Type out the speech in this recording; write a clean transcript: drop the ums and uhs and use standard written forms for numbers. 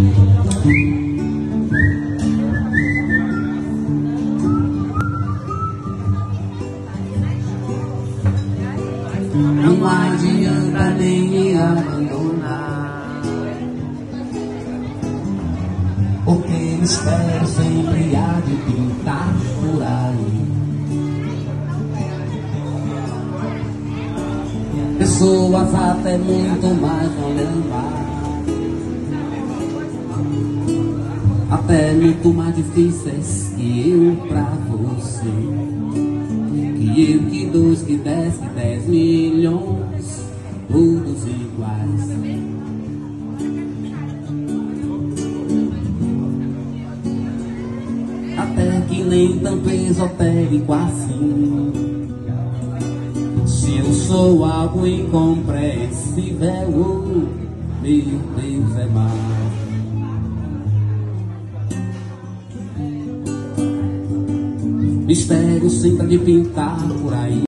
Não adianta nem me abandonar, porque mistério sempre há de pintar por aí. Pessoas até muito mais olhando lá, até muito mais difíceis que eu pra você. Que eu, que dois, que 10, que 10 milhões, todos iguais. Até que nem tanto esotérico assim. Se eu sou algo incompreensível, oh, meu Deus, é mais. Mistério sempre de pintar por aí.